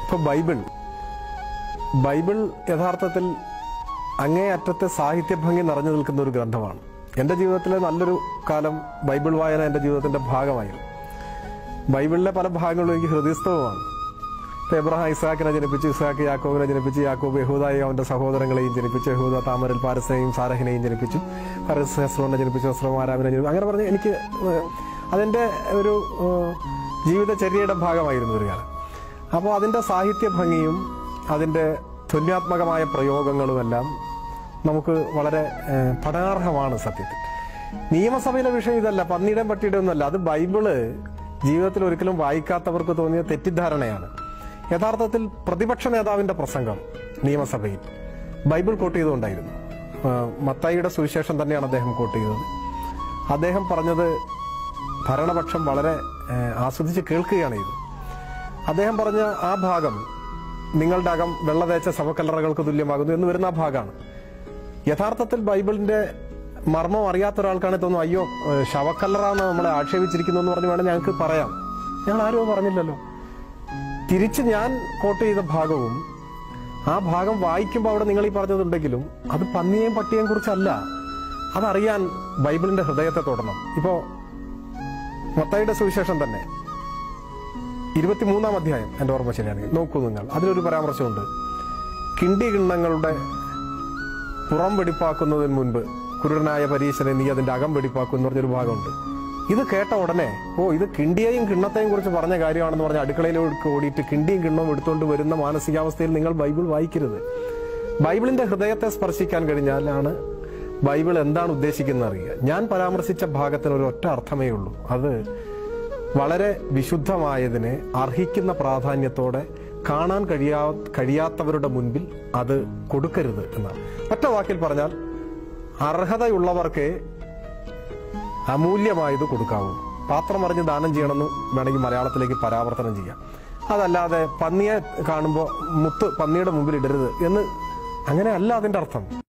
ഇപ്പോൾ ബൈബിൾ യഥാർത്ഥത്തിൽ അങ്ങേയറ്റത്തെ സാഹിത്യഭംഗി നിറഞ്ഞു നിൽക്കുന്ന ഒരു ഗ്രന്ഥമാണ്. എൻ്റെ ജീവിതത്തിലെ നല്ലൊരു കാലം ബൈബിൾ വായന എൻ്റെ ജീവിതത്തിൻ്റെ ഭാഗമായിരുന്നു. ബൈബിളിലെ പല ഭാഗങ്ങളും എനിക്ക് ഹൃദയസ്ഥവുമാണ്. ഇപ്പോൾ എബ്രഹാം ഇസ്ഹാക്കിനെ ജനിപ്പിച്ചു, ഇസ്ഹാക്ക് യാക്കോബിനെ ജനിപ്പിച്ചു, യാക്കോബ് യഹൂദായി അവൻ്റെ സഹോദരങ്ങളെയും ജനിപ്പിച്ചു, യഹൂദ താമരിൽ പാരസിനെയും സാരഹിനെയും ജനിപ്പിച്ചു, പാരസ് ഹെസ്രോനെ ജനിപ്പിച്ചു, ഹെസ്രോൻ ആരാമിനെ ജനിപ്പിച്ചു. അങ്ങനെ പറഞ്ഞ് എനിക്ക് അതെൻ്റെ ഒരു ജീവിതചര്യയുടെ ഭാഗമായിരുന്നു ഒരു കാലം. അപ്പോൾ അതിൻ്റെ സാഹിത്യ ഭംഗിയും അതിൻ്റെ ധ്വന്യാത്മകമായ പ്രയോഗങ്ങളുമെല്ലാം നമുക്ക് വളരെ പഠനാർഹമാണ്. സത്യത്തിൽ നിയമസഭയിലെ വിഷയം ഇതല്ല, പന്നിയുടെയും പട്ടിയുടെയും ഒന്നുമല്ല. അത് ബൈബിള് ജീവിതത്തിൽ ഒരിക്കലും വായിക്കാത്തവർക്ക് തോന്നിയ തെറ്റിദ്ധാരണയാണ്. യഥാർത്ഥത്തിൽ പ്രതിപക്ഷ നേതാവിൻ്റെ പ്രസംഗം നിയമസഭയിൽ ബൈബിൾ കോട്ട് ചെയ്തുകൊണ്ടായിരുന്നു. മത്തായിയുടെ സുവിശേഷം തന്നെയാണ് അദ്ദേഹം കോട്ട് ചെയ്തത്. അദ്ദേഹം പറഞ്ഞത് ഭരണപക്ഷം വളരെ ആസ്വദിച്ച് കേൾക്കുകയാണ് ചെയ്തത്. അദ്ദേഹം പറഞ്ഞ ആ ഭാഗം നിങ്ങളുടെ അകം വെള്ളതേച്ച ശവക്കല്ലറകൾക്ക് തുല്യമാകുന്നു എന്ന് വരുന്ന ആ ഭാഗമാണ്. യഥാർത്ഥത്തിൽ ബൈബിളിന്റെ മർമ്മം അറിയാത്ത ഒരാൾക്കാണ് തോന്നുന്നു, അയ്യോ ശവക്കല്ലറാന്ന് നമ്മളെ ആക്ഷേപിച്ചിരിക്കുന്നു എന്ന് പറഞ്ഞ് വേണം ഞങ്ങൾക്ക് പറയാം. ഞങ്ങൾ ആരും പറഞ്ഞില്ലല്ലോ. തിരിച്ച് ഞാൻ കോട്ട് ചെയ്ത ഭാഗവും ആ ഭാഗം വായിക്കുമ്പോൾ അവിടെ നിങ്ങൾ ഈ പറഞ്ഞതുണ്ടെങ്കിലും അത് പന്നിയെയും പട്ടിയെയും കുറിച്ചല്ല. അതറിയാൻ ബൈബിളിന്റെ ഹൃദയത്തെ തൊടണം. ഇപ്പോ മത്തായിയുടെ സുവിശേഷം തന്നെ 23-ാം അധ്യായം എൻ്റെ ഓർമ്മ ശരിയാണെങ്കിൽ നോക്കൂ നിങ്ങൾ, അതിലൊരു പരാമർശമുണ്ട്. കിണ്ടി കിണ്ണങ്ങളുടെ പുറം വെടിപ്പാക്കുന്നതിന് മുൻപ് കുരുടനായ പരീശനെ നീ അതിന്റെ അകം വെടിപ്പാക്കും എന്ന് പറഞ്ഞൊരു ഭാഗമുണ്ട്. ഇത് കേട്ട ഉടനെ ഇത് കിണ്ടിയെയും കിണ്ണത്തെയും കുറിച്ച് പറഞ്ഞ കാര്യമാണെന്ന് പറഞ്ഞ് അടുക്കളയിലേക്ക് ഓടിയിട്ട് കിണ്ടിയും കിണ്ണവും എടുത്തുകൊണ്ട് വരുന്ന മാനസികാവസ്ഥയിൽ നിങ്ങൾ ബൈബിൾ വായിക്കരുത്. ബൈബിളിന്റെ ഹൃദയത്തെ സ്പർശിക്കാൻ കഴിഞ്ഞാലാണ് ബൈബിൾ എന്താണ് ഉദ്ദേശിക്കുന്നത് അറിയുക. ഞാൻ പരാമർശിച്ച ഭാഗത്തിന് ഒരു ഒറ്റ അർത്ഥമേ ഉള്ളൂ. അത് വളരെ വിശുദ്ധമായതിനെ അർഹിക്കുന്ന പ്രാധാന്യത്തോടെ കാണാൻ കഴിയാത്തവരുടെ മുൻപിൽ അത് കൊടുക്കരുത് എന്നാണ്. ഒറ്റ വാക്കിൽ പറഞ്ഞാൽ അർഹതയുള്ളവർക്ക് അമൂല്യമായത് കൊടുക്കാവൂ. പാത്രം അറിഞ്ഞ് ദാനം ചെയ്യണമെന്ന് വേണമെങ്കിൽ മലയാളത്തിലേക്ക് പരാവർത്തനം ചെയ്യാം. അതല്ലാതെ പന്നിയെ കാണുമ്പോൾ മുത്ത് പന്നിയുടെ മുമ്പിൽ ഇടരുത് എന്ന് അങ്ങനെയല്ല അതിൻ്റെ അർത്ഥം.